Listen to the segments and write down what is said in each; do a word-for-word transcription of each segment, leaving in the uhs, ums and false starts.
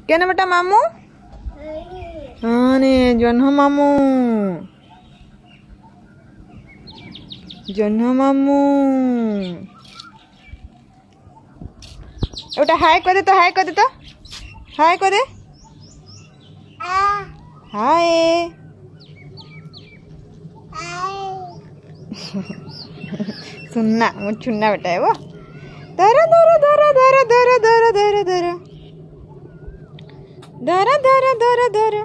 क्या बेटा मामू हाँ ने जन्ह मामू जन्ह मामू ओटा हाय कर दे तो हाय कर दे तो हाय कर दे हाय सुनना वो चुनना बेटा है वो धरा धरा धरा धरा धरा धरा धरा धरा धरा धरा धरा धरा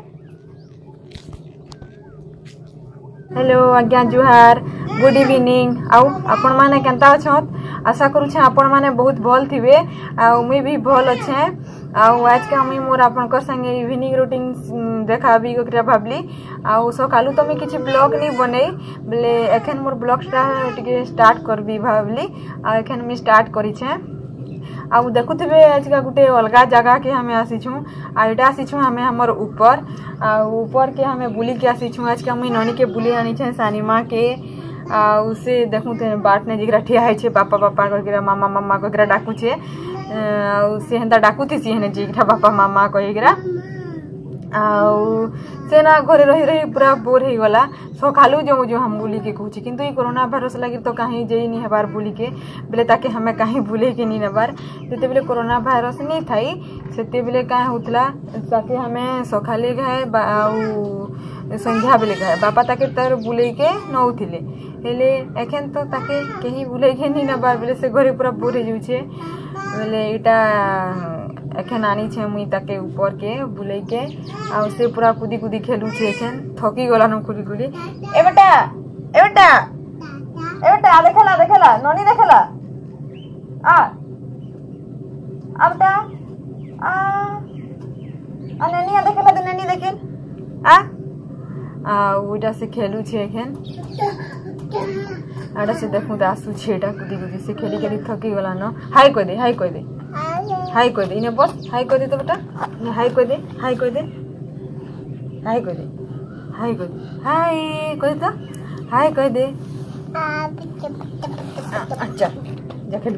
हेलो आज्ञा जुहार गुड इवनिंग आउ आपण माने केनता अछत आशा करू छे आपण माने बहुत भल थिबे आ मुई भी भल अच्छे आउ आज के मुई मोर आपनकर संगे इवनिंग रूटीन देखाबी गकरा भाबली आउ सकालू तो मैं किछि ब्लॉग नहीं बनै बले एखन मोर ब्लॉग टिके स्टार्ट करबी भाबली आ एखन मैं स्टार्ट करी छे आउ देखुथिबे आज का गुटे अलगा जगह के हमें आसी छु आ एटा आसी छु हमें हमर ऊपर आ ऊपर के हमें बुली के आसी छु आज का मुई ननी के बुली आनी छे सानीमा के आ उसे देखु ते बाट ने जिगरा ठिया है छे पापा पापा करके मामा मामा करके डाकू छे आ से हंदा डाकू थी सी हने जिगरा पापा मामा कहिगरा आउ से ना घरे रही रही पूरा बोर हो गला सकालू जो जो हम बुली के कहूँ किंतु ये कोरोना भाइरस लगी तो कहीं जे नहीं हबार बुली के बेले ताके हमें कहीं बुले के नहीं नबार जिते बेले कोरोना भाइरस नहीं थाई सेते बेले कहीं होतला ताके हमें सकाले गए आउ संध्या बेले गए बापा ताके तर बुले के नौथिले हेले एखन तो ताके कहीं बुले के नहीं नबार बेले से घरे पूरा बोर हो जाउछे बेले इटा एखन आनी छे मुई ताके ऊपर के बुले के आ से पूरा कूदी कूदी खेलू छे एखन थकी गला न कूदी कूदी ए बेटा ए बेटा ए बेटा देखला देखला ननी देखला आ आ बेटा आ आ ननी देखला तो ननी देखेल आ आ उटा से खेलू छे एखन आडा से देखू त आसु छेटा कूदी कूदी से खेली खेली थकी गला न हाय कह दे हाय कह दे हाय कह दे इन्हें बस हाय कह दे तो बेटा हाय कह दे हाय कह दे हाय कह दे हाय कह दे हाय कह दे तो हाय कह दे अच्छा जा खेल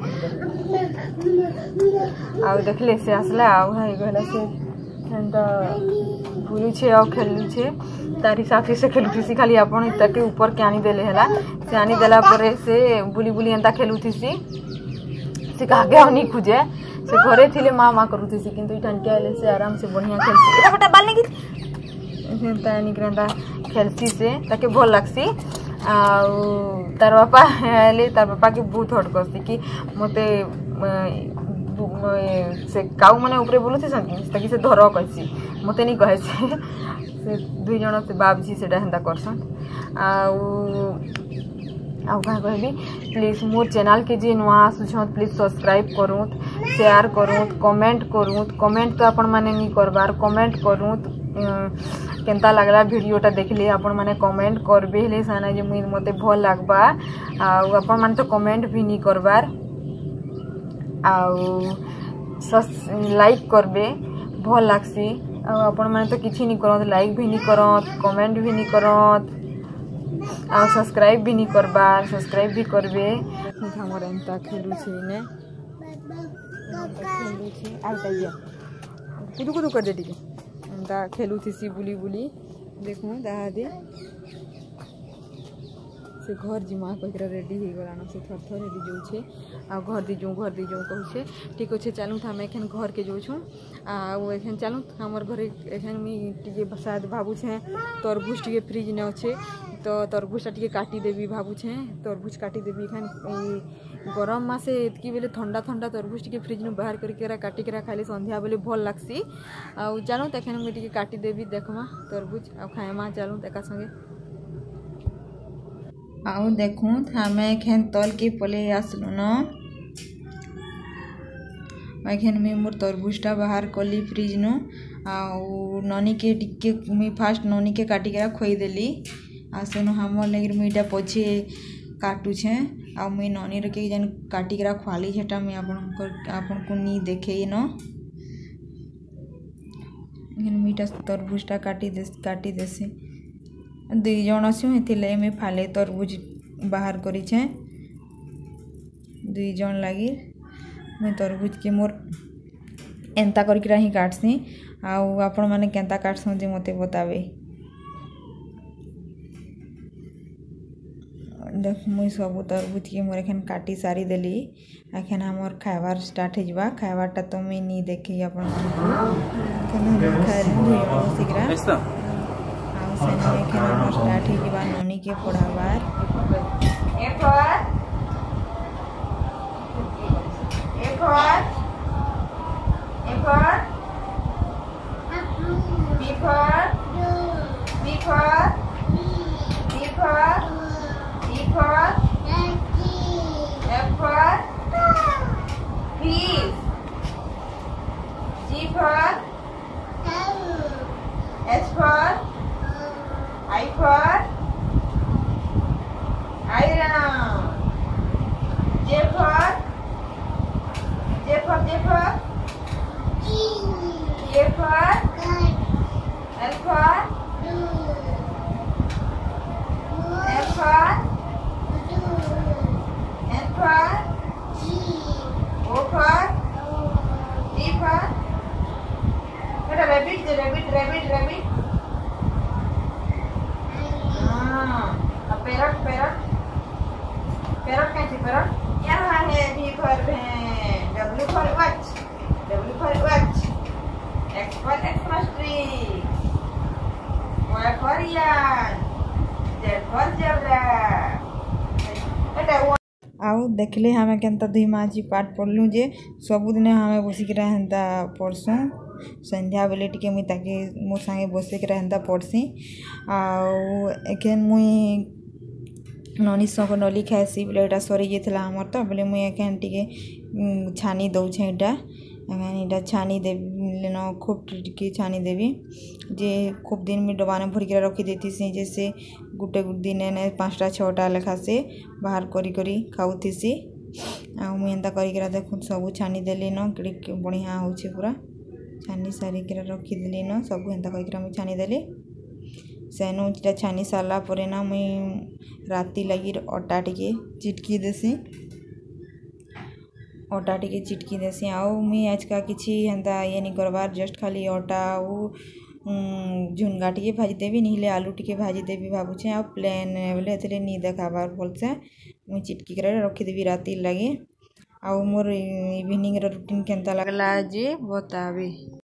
आउ देखले से आसला आउ हाय गला से एंता बुलू छे आउ खेलू छे तारी साथी से खेलू थी खाली अपन तके ऊपर के आनी देले हला से आनी देला परे से बुली बुली एंता खेलू थी सी से आगे आनी खुजे से घरे थिले माँ माँ करू थी किंतु ठंडे आले से आराम से बढ़िया खेलसी बेटा बेटा बाल नहीं एंता निकरंदा खेलसी से ताके भल लागसी आ तार बापा आले तार बापा के बहुत हट करसी कि मते से काउ माने ऊपर बोलू थी ताकि से धर कहसी मते नहीं कहे से दुई जन से बाप जी से हेन्ता करसन आउ आउ क्या कहबी प्लीज मोर चैनल के जी नुआ आसुछन प्लीज सब्सक्राइब करूँ शेयर करूँ कमेंट करूँ कमेंट तो आपण माने नहीं करबार कमेंट करूँ केनता लगला वीडियोटा देखले आपण माने कमेंट करबे हेले साना जे मुई मते भल लागबा आउ आपण माने तो कमेंट भी नहीं करबार आउ लाइक करबे भल लागसी आपण माने तो किछि नहीं करत लाइक भी नहीं करत कमेंट भी नहीं करत आ सब्सक्राइब भी नहीं करबार सब्सक्राइब भी करबे हमर एंता खेलू छी ने खेलू छी आइता जा कुदु कुदु कर दे टिके एंता खेलू थी सी बुली बुली देखू दहा दे से घर जिमा ककरा रेडी हो गला न से थर थर रेडी जो छे आ घर दी जो घर दी जो कहू छे ठीक अच्छे चलू हम एखन घर के जो छू आ एखन चलू हमर घरे एखन मी टिके शायद भाबू छे तरबूज टिके फ्रिज ने अच्छे तो तरबूजटा टिके काटी देवी भाबू छे तरबूज काटी देवी एखन गरम मासे एतकी बेले ठंडा ठंडा तरबूज टिके फ्रिज नु बाहर करके काटी के खाली संध्या बेले भल लागसी आ चलू एखन मी टिके काटी देवी देखमा तरबूज आ खाएमा चलू एका संगे आउ देखूँ हमें एखन तल के पले आसलु न एखन मुई मोर तरबूजटा बाहर कली फ्रिज नु आउ ननी के टिके मुई फास्ट ननी के काटी के खोई देली आ सेनु हमर लगे मुईटा पछे काटुछे आ मुई ननी रे के जन काटी के खुआली सेटा मुई आपन आपन को नी देखे न एखन मुईटा तरबूजटा काटी दे काटी देसी दुई जन अच्छे हेतिले मैं फाले तरबूज बाहर करी छे दुई जन लगी मैं तरबूज के मोर एंता करके ही काटसी आउ आपण माने केंता काटसन जे मते बतावे। देख मुई सब तरबुज के मोर एखन काटी सारी देली एखन हमर खाइबार स्टार्ट हो जावा खाइबारटा तो मुई नी देखी आपण माने खाइली सिगरा आ सेने एखन हमर स्टार्ट हो जावा ननी के पढ़ाबार ए पर ए पर ए पर बी पर बी पर बी पर E for F for fish. G for H for I for iron. J for J for J for K for L for M for N for O for D for Kata rabbit rabbit rabbit rabbit ah a parrot parrot parrot कैसी parrot यहाँ है V for W for watch W for watch X for Xmas tree Y for yarn Z for zebra आउ देखले हमें केनता दुई माजी पाठ पढ़लु जे सबुदिन हमें बसिक हेन्ता पढ़सुँ संध्या बेले टिके मुई ताके मोर संगे बसिक हेन्ता पढ़सी आउ एखन मुई ननी सक नली खाइसी बोले एटा सरी जाइला हमर तो बोले मुई एखन टिके छानी दउछे एटा एखन एटा छानी देबी न खूब टिके छानी देबी जे खूब दिन में डबाने भर के रखी देती जैसे गुटे दिन ने पाँचटा छटा लेखा से बाहर करी करी खाऊथीसी आ मुई एंता करिकरा देखु सब छानी देली न कि बढ़िया होचे पूरा छानी सारी के रखी देली न सब एंता करिकरा मुई छानी देली सेनु जेटा छानी सारला परे ना मुई राती लगी अटा टिके चिटकी देसी अटा टिके चिटकी देसी आउ मुई आजका किछि एंता ये नहीं करबार जस्ट खाली अटा आउ झुनगा टिके भाजी देवी निहिले आलू टिके भाजी देवी भाबुछे आ प्लेन बोले एतले नी देखाबार बोलसे मुई चिटकी करे रखी देवी राती लगे आउ मोर इवनिंग रो रूटीन केनता लागला जे बतावे।